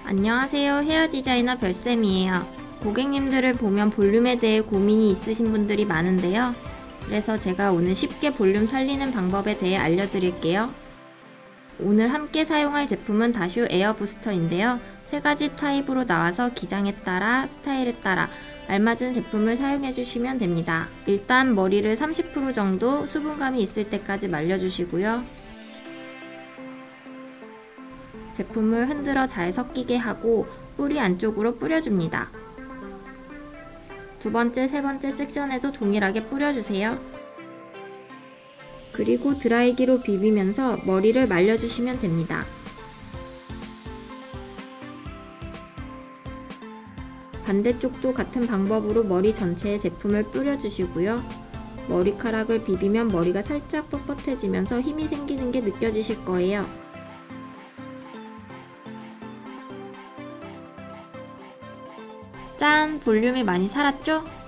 안녕하세요. 헤어 디자이너 별쌤이에요. 고객님들을 보면 볼륨에 대해 고민이 있으신 분들이 많은데요. 그래서 제가 오늘 쉽게 볼륨 살리는 방법에 대해 알려드릴게요. 오늘 함께 사용할 제품은 다슈 에어 부스터인데요. 3가지 타입으로 나와서 기장에 따라 스타일에 따라 알맞은 제품을 사용해 주시면 됩니다. 일단 머리를 30% 정도 수분감이 있을 때까지 말려주시고요. 제품을 흔들어 잘 섞이게 하고 뿌리 안쪽으로 뿌려줍니다. 두 번째, 세 번째 섹션에도 동일하게 뿌려주세요. 그리고 드라이기로 비비면서 머리를 말려주시면 됩니다. 반대쪽도 같은 방법으로 머리 전체에 제품을 뿌려주시고요. 머리카락을 비비면 머리가 살짝 뻣뻣해지면서 힘이 생기는 게 느껴지실 거예요. 짠! 볼륨이 많이 살았죠?